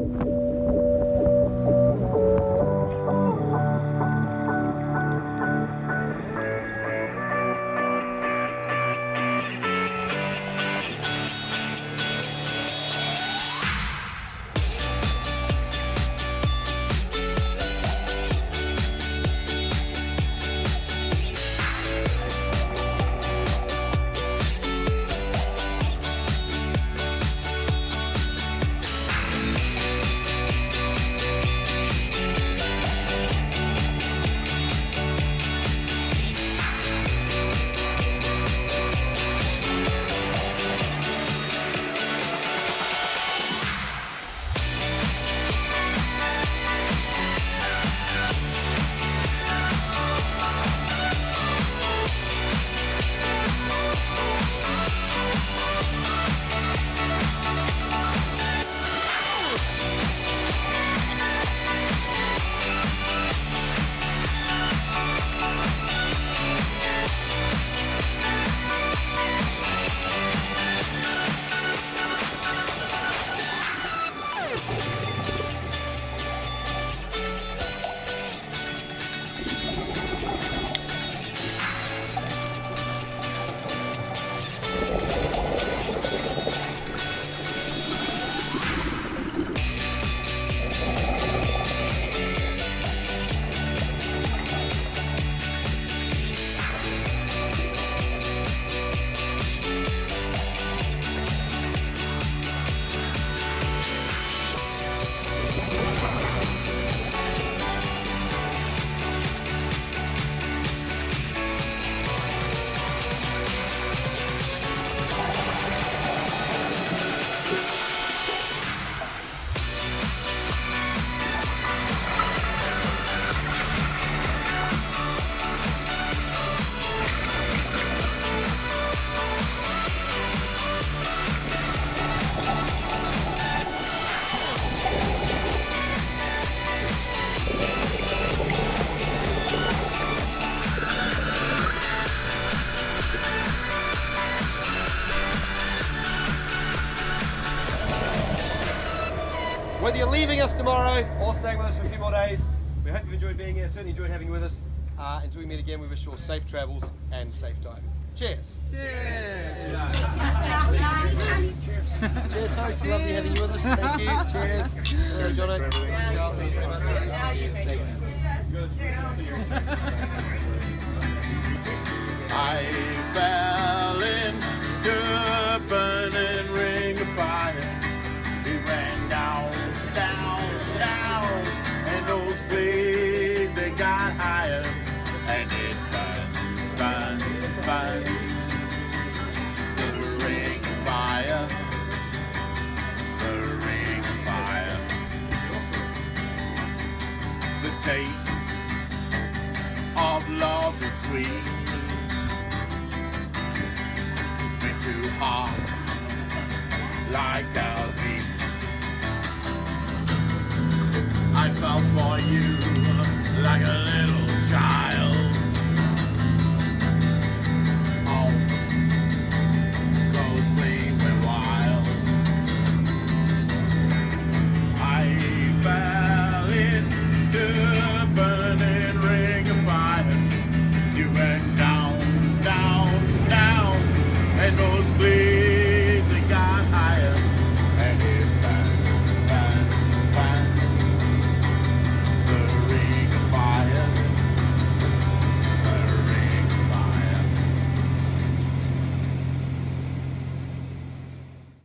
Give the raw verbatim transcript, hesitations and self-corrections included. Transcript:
Whether you're leaving us tomorrow or staying with us for a few more days, we hope you've enjoyed being here, certainly enjoyed having you with us. Uh, until we meet again, we wish you all safe travels and safe time. Cheers! Cheers! Cheers folks, lovely having you with us. Thank you. Cheers. Cheers, Johnny. I fell into a burning ring of fire. We ran down, down, down, and those flames, they got higher, and it burned, burned, burned. The ring of fire, the ring of fire. The taste of love is sweet.